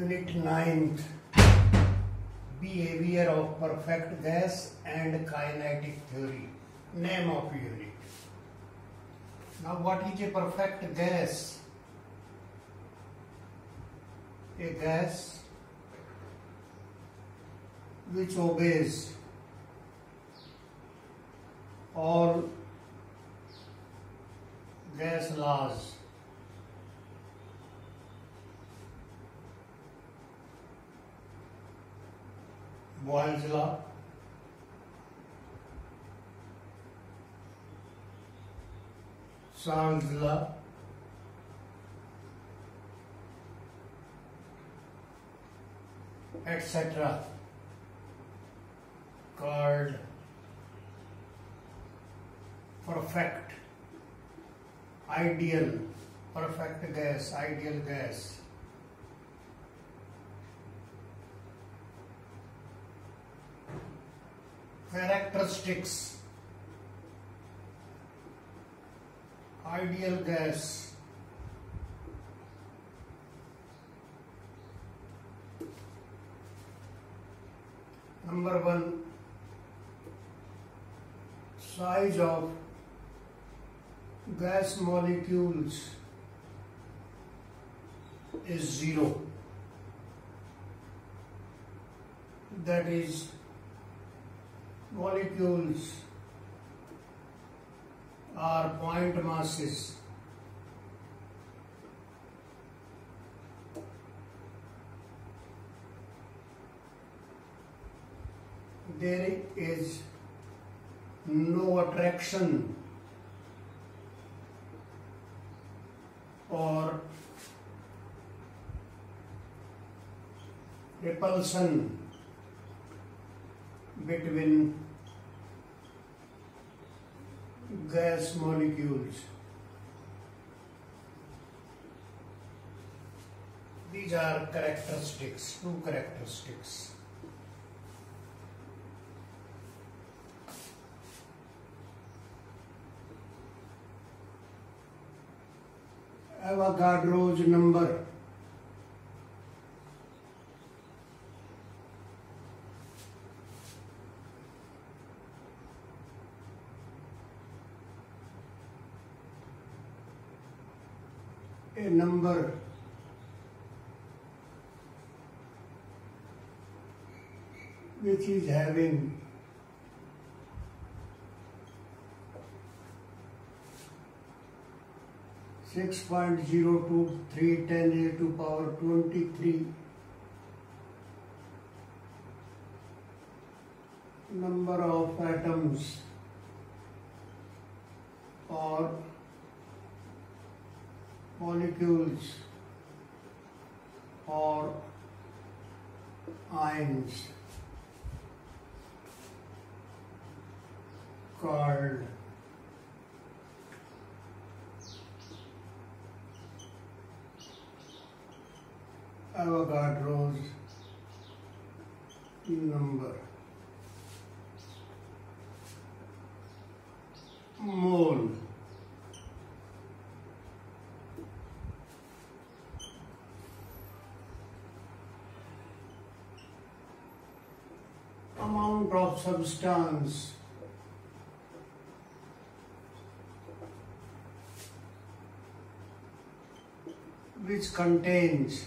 Unit 9th, Behavior of Perfect Gas and Kinetic Theory. Name of unit. Now what is a perfect gas? A gas which obeys all gas laws. Boyle's law, Sand's law, etc. called perfect, ideal, perfect gas, ideal gas. Characteristics. Ideal gas. Number 1, size of gas molecules is 0. That is, molecules are point masses. There is no attraction or repulsion between gas molecules. These are characteristics, 2 characteristics. Avogadro's number. A number which is having six 6.023 10 to power 23 number of atoms or molecules or ions called Avogadro's number. Mole. Amount of substance which contains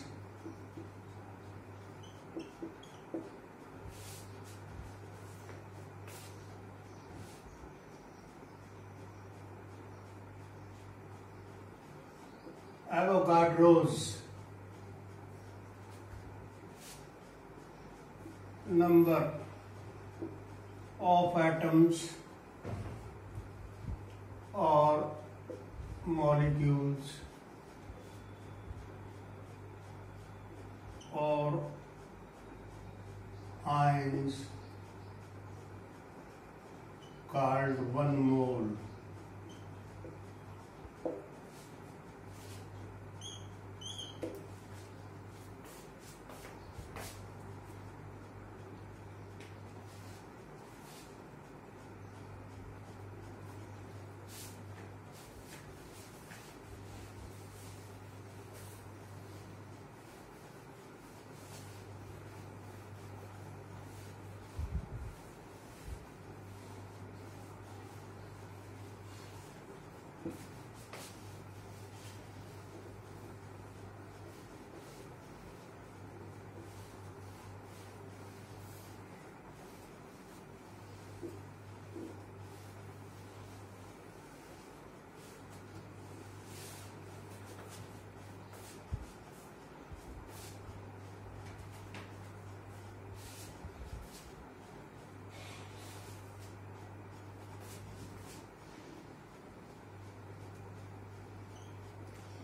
Avogadro's number of atoms or molecules or ions called 1 mole.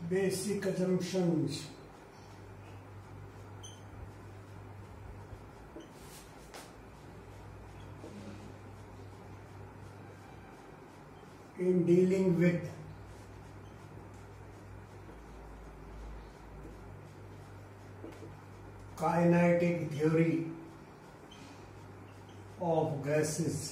Basic assumptions. In dealing with kinetic theory of gases.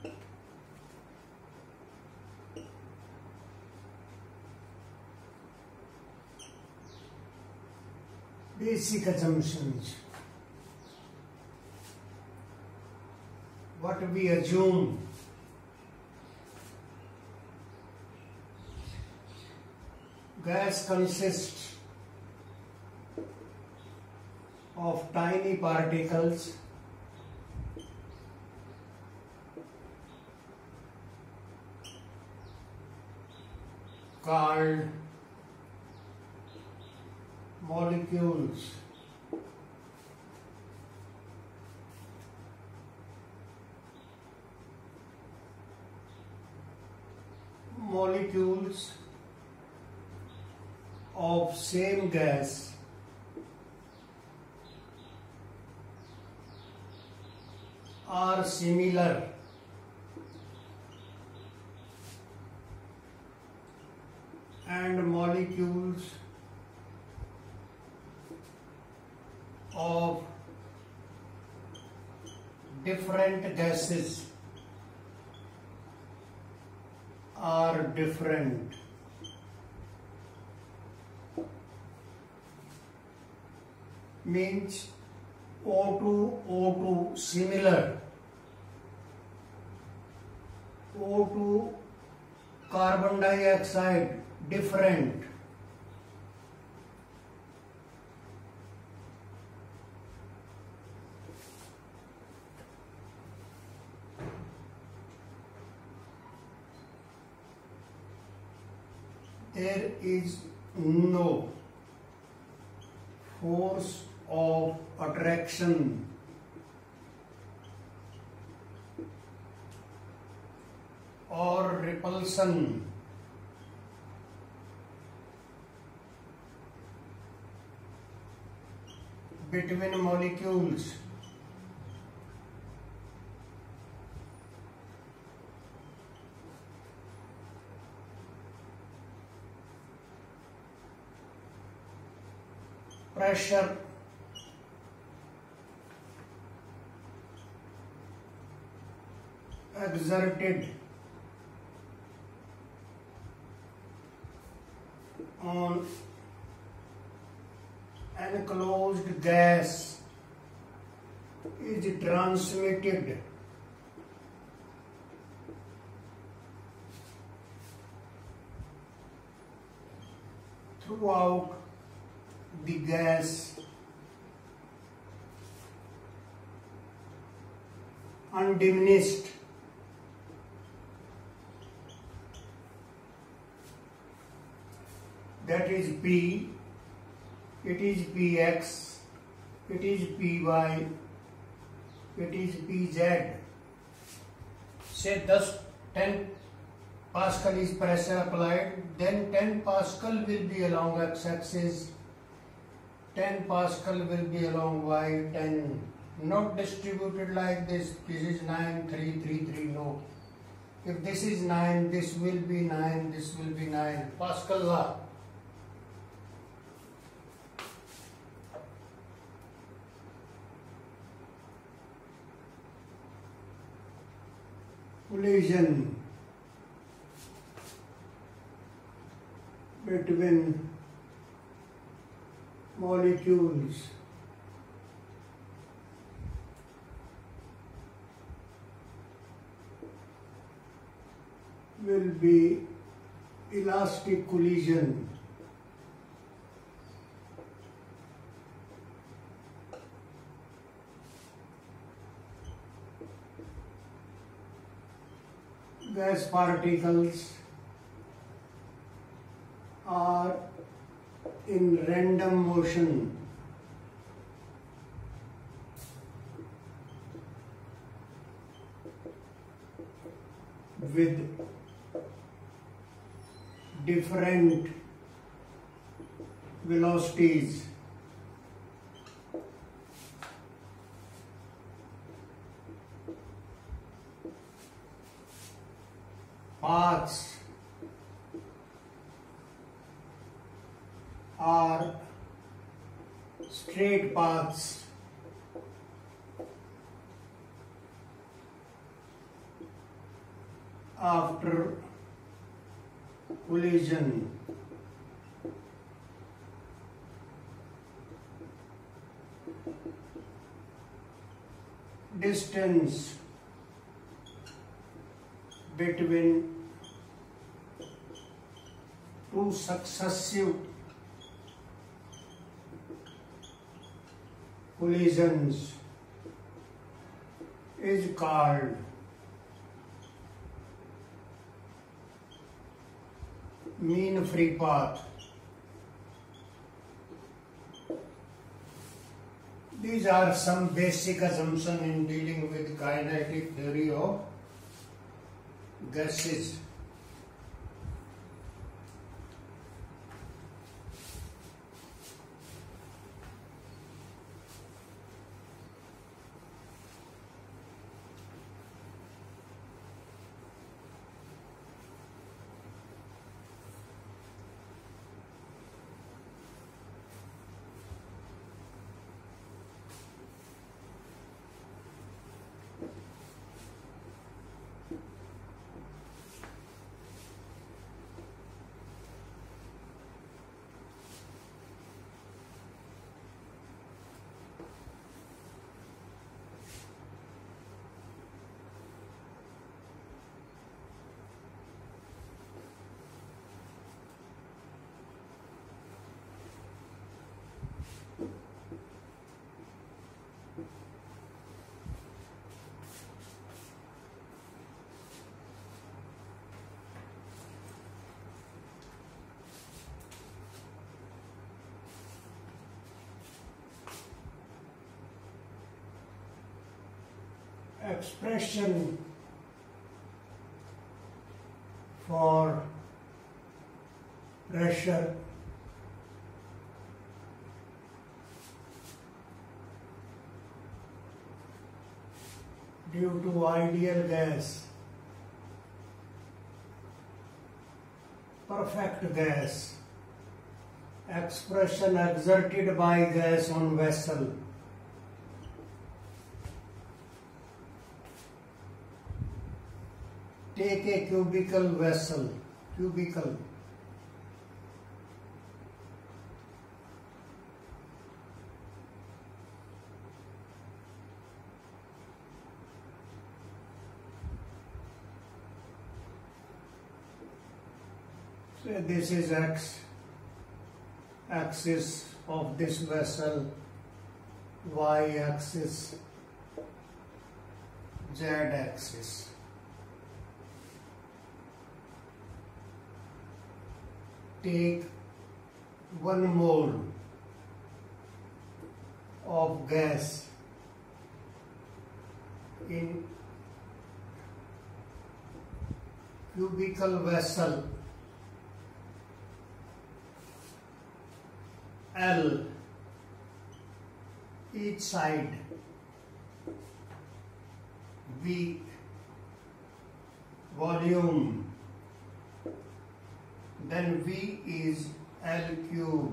Basic assumptions. What we assume. Gas consists of tiny particles called molecules. Molecules of same gas are similar and molecules of different gases are different. Means O2, O2 similar, O2 carbon dioxide different. There is no force of attraction or repulsion between molecules. Pressure exerted on enclosed gas is transmitted throughout the gas undiminished. That is P, it is Px, it is Py, it is Pz. Say thus 10 Pascal is pressure applied, then 10 Pascal will be along x-axis, 10 Pascal will be along y, 10. Not distributed like this is 9, 3, 3, 3, no. If this is 9, this will be 9, this will be 9. Pascal law. Collision between molecules will be elastic collision. Gas particles are in random motion. With different velocities, paths are straight paths after collision. Distance between two successive collisions is called mean free path. These are some basic assumptions in dealing with kinetic theory of gases. Expression for pressure due to ideal gas, perfect gas, expression exerted by gas on vessel. Take a cubical vessel, cubical. Say this is X, axis of this vessel, Y axis, Z axis. Take 1 mole of gas in cubical vessel L, each side V, volume, then V is L cube.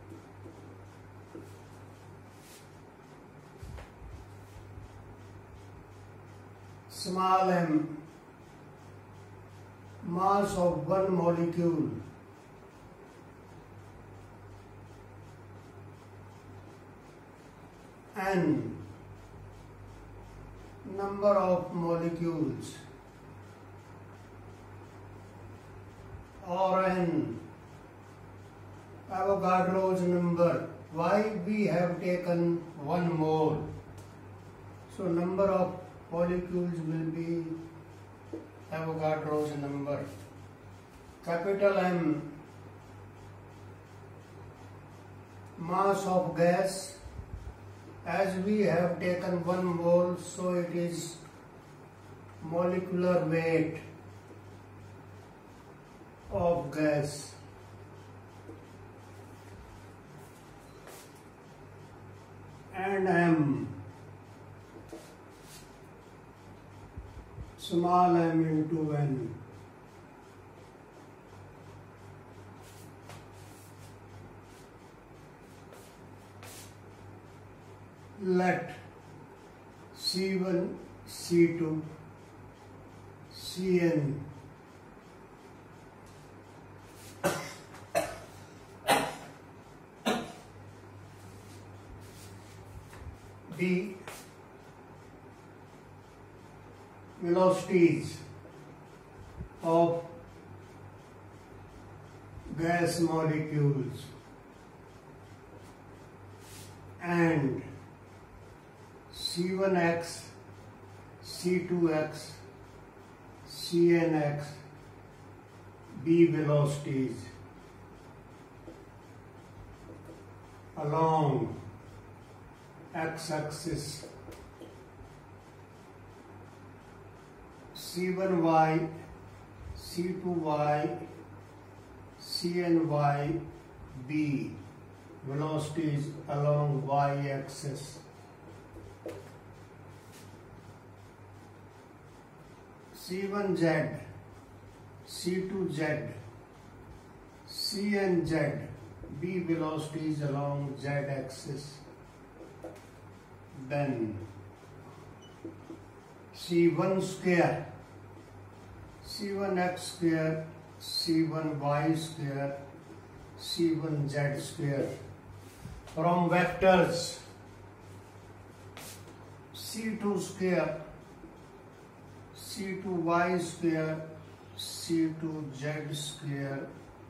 Small m, mass of one molecule. N, number of molecules. Or N, Avogadro's number. Why we have taken 1 mole? So number of molecules will be Avogadro's number. Capital M, mass of gas. As we have taken 1 mole, so it is molecular weight of gas. small m into n. Let C1, C2, Cn be velocities of gas molecules and C1x, C2x, Cnx be velocities along x-axis. C1y, C2y, Cny be velocities along y-axis. C1z, C2z, Cnz be velocities along z-axis. Then C1 square, C1x square, C1y square, C1z square. From vectors C2 square, C2y square, C2z square,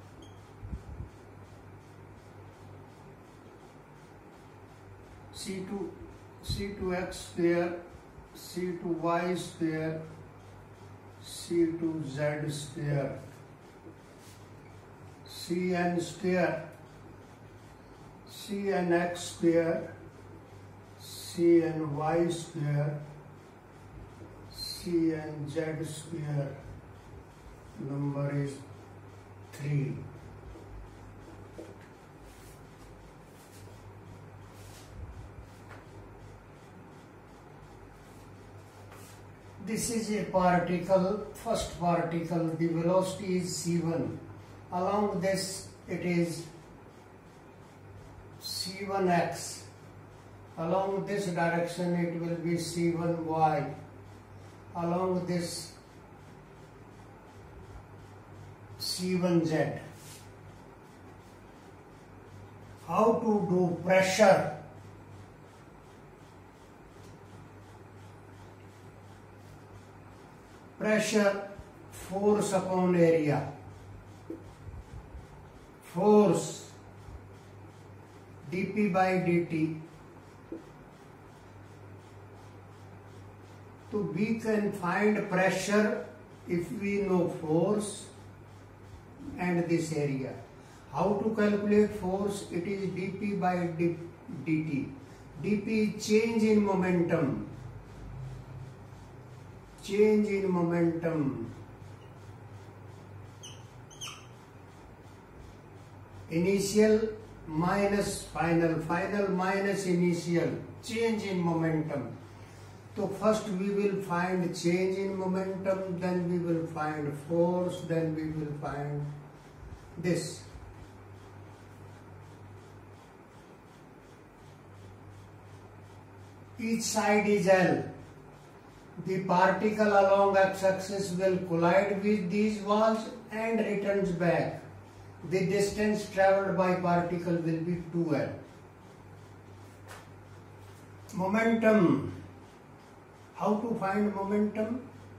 C2x square, C2y square, C2z square, Cn square, Cnx square, Cny square, Cnz square. Number is 3. This is a particle, first particle, the velocity is c1. Along this it is c1x. Along this direction it will be c1y. Along this c1z. How to do pressure? Pressure, force upon area. Force dp by dt. So we can find pressure if we know force and this area. How to calculate force? It is dp by dt. dp is change in momentum. Change in momentum. Initial minus final, final minus initial, change in momentum. So first we will find change in momentum, then we will find force, then we will find this. Each side is L. The particle along x-axis will collide with these walls and returns back. The distance traveled by particle will be 2L. Momentum. How to find momentum?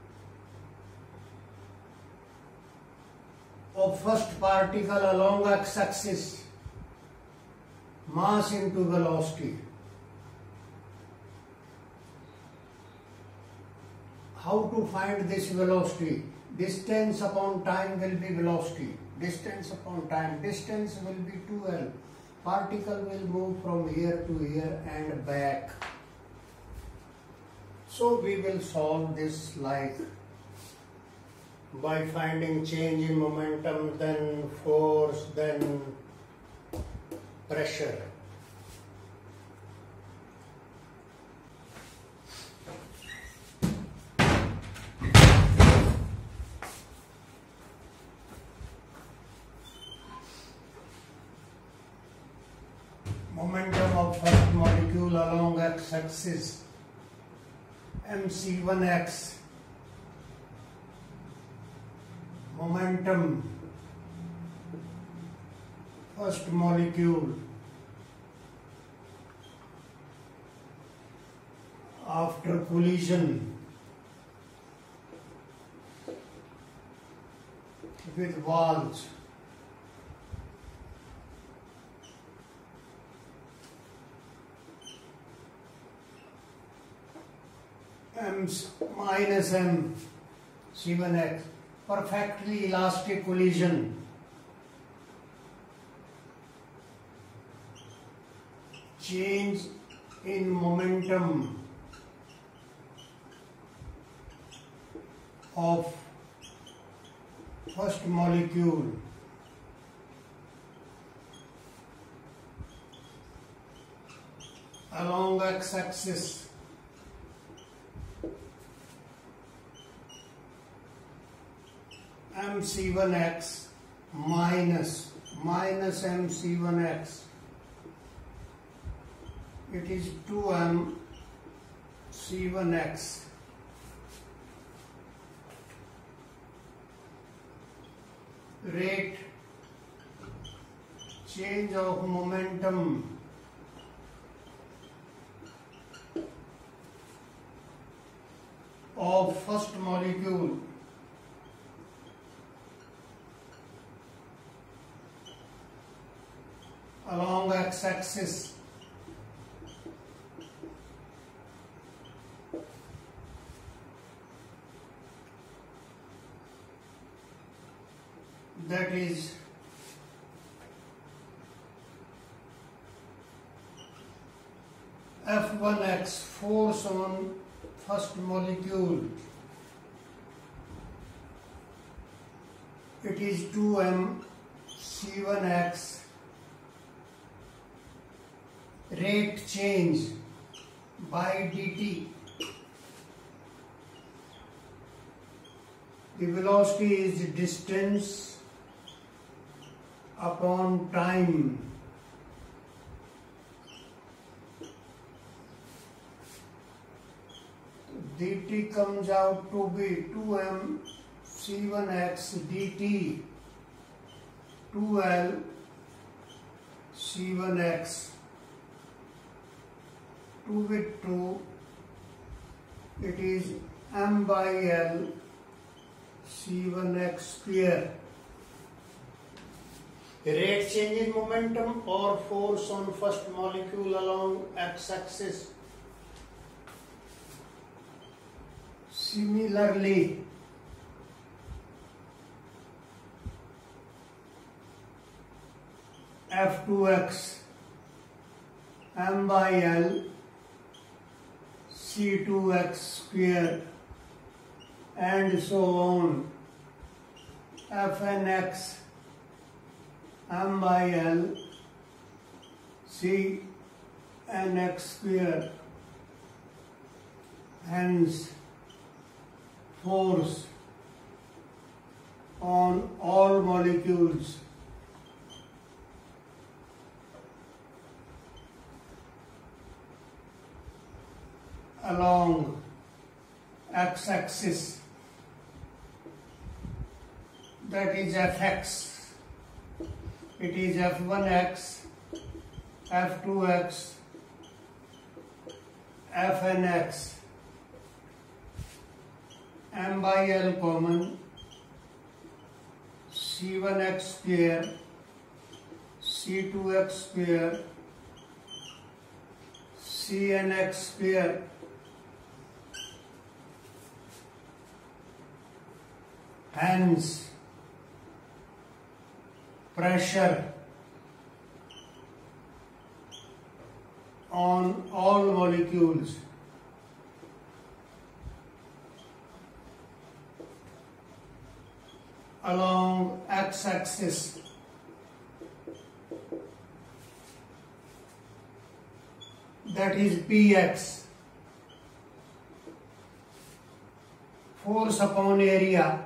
Of first particle along x-axis. Mass into velocity. How to find this velocity? Distance upon time will be velocity. Distance upon time. Distance will be 2L. Particle will move from here to here and back. So we will solve this like by finding change in momentum, then force, then pressure. momentum of first molecule along x-axis mc1x, momentum first molecule after collision with walls m minus m c1x, perfectly elastic collision change in momentum of first molecule along x-axis mc1x minus mc1x, it is 2m c1x, rate change of momentum of first molecule along x-axis that is F1x, force on first molecule, it is 2m c1x, rate change by dt, the velocity is distance upon time. dt comes out to be 2m c1x dt 2l c1x, 2 with 2, it is m by l c1x square. Rate change in momentum or force on first molecule along x-axis. Similarly, F2x m by l c2x square and so on. Fnx m by l c nx square. Hence, force on all molecules along x-axis, that is Fx, it is F1x, F2x, Fnx, m by l common, c1x square, c2x square, cnx square. Hence, pressure on all molecules along x-axis that is Px, force upon area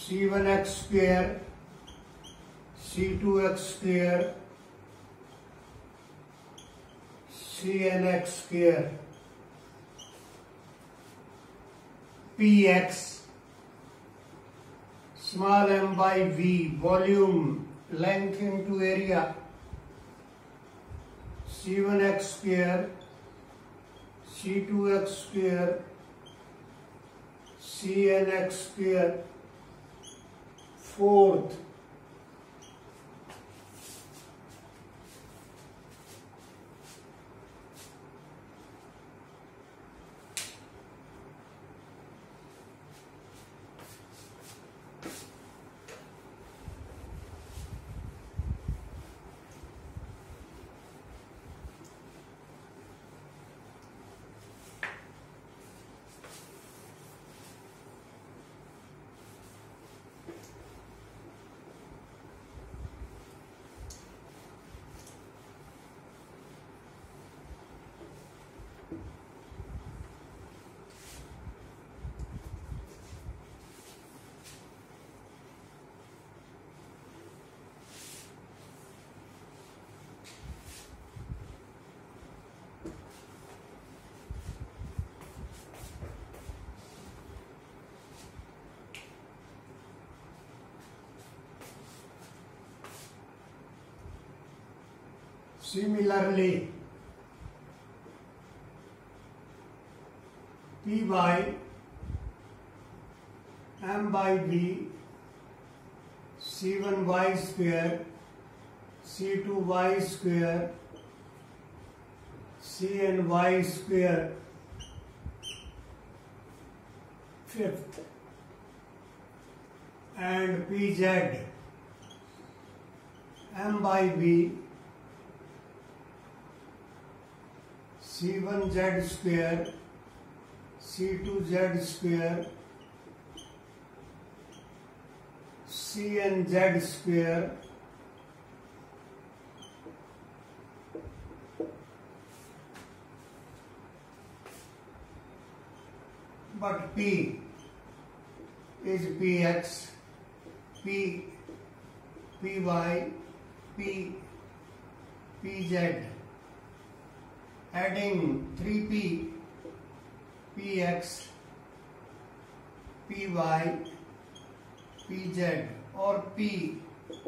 C1x square, C2x square, Cnx square, Px, small m by v, volume, length into area, C1x square, C2x square, Cnx square, fourth, similarly, P by m by b, C1y square, C2y square, Cny square, fifth, and Pz m by b, C1z square, C2z square, Cnz square, but P is Px, P, Py, P, Pz, adding 3P, Px, Py, Pz, or P,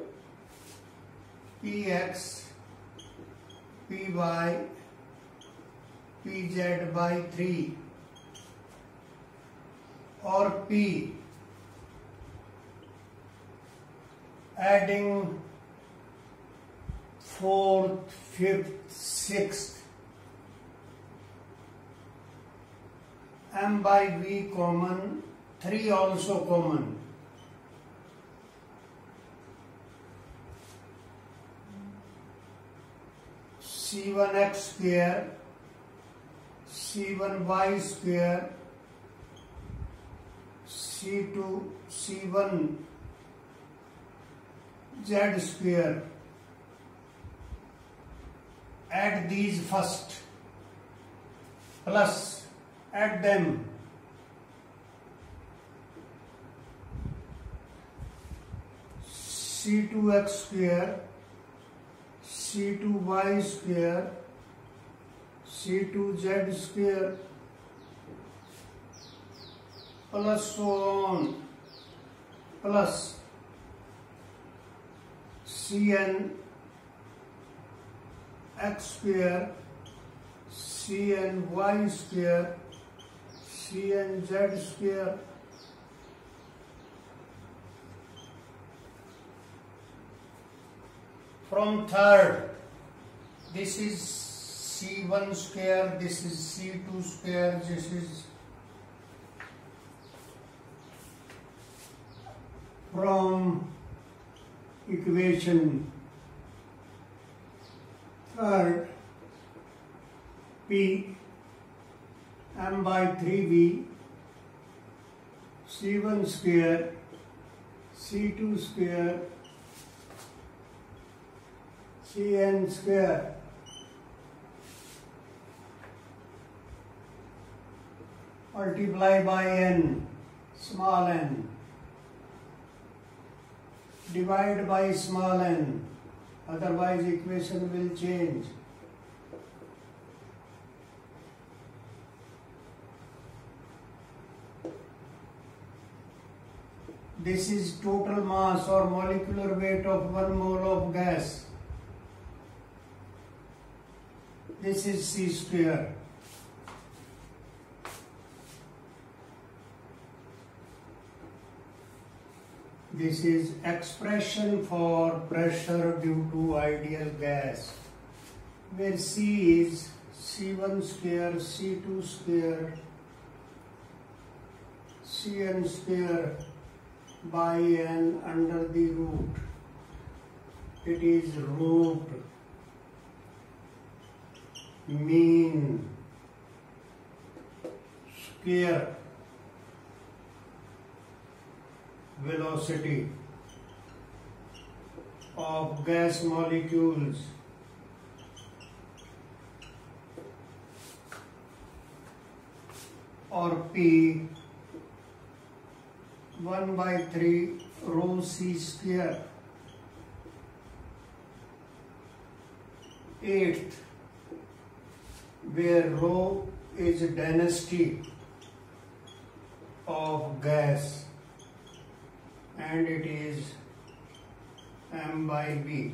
Px, Py, Pz by 3, or P, adding 4th, 5th, 6th, m by v common, 3 also common. C1x square, C1y square, C2, C1 z square. Add these first, plus add them. C2x square, C2y square, C2z square, plus so on, plus Cn x square, Cny square, Cnz square, from third, this is C1 square, this is C2 square, this is from equation third, P m by 3b, C1 square, C2 square, Cn square, multiply by n, small n, divide by small n, otherwise equation will change. This is total mass or molecular weight of 1 mole of gas. This is C square. This is expression for pressure due to ideal gas, where C is C1 square, C2 square, Cn square by n under the root. It is root mean square velocity of gas molecules or P 1 by 3 rho C square. Eighth, where rho is density of gas and it is m by b.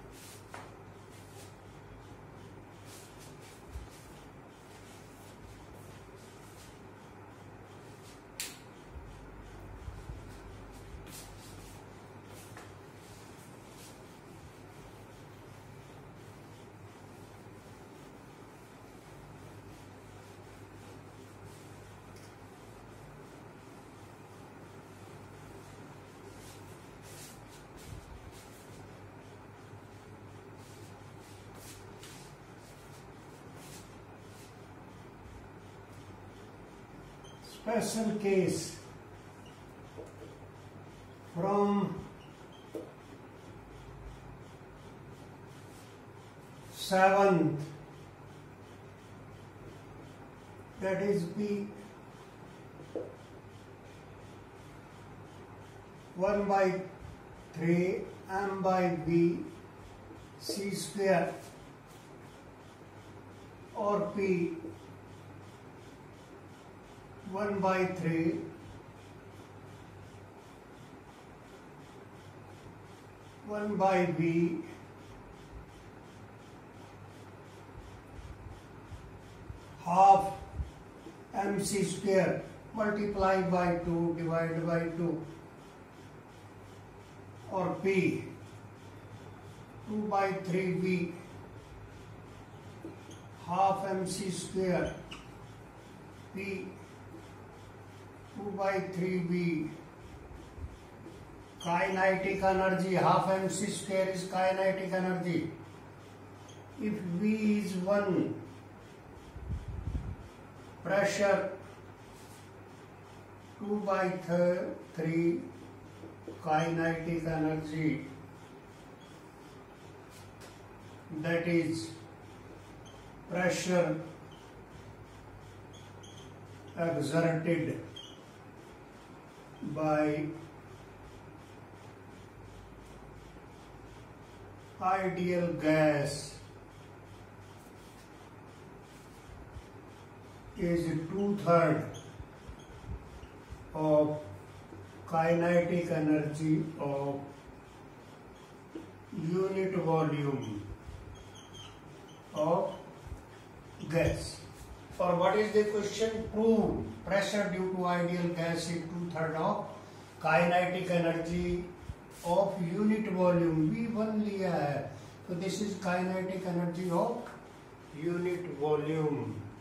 Special case from 7th, that is B 1 by 3 m by b C square or P 1 by 3 1 by b half mc square multiplied by 2 divided by 2 or P 2 by 3b half mc square P 2 by 3b. Kinetic energy, half mc square is kinetic energy. If V is 1, pressure 2 by 3 kinetic energy, that is pressure exerted by ideal gas is 2/3 of kinetic energy of unit volume of gas. For what is the question? Prove pressure due to ideal gas is 2/3 of kinetic energy of unit volume. V1 लिया है, so this is kinetic energy of unit volume.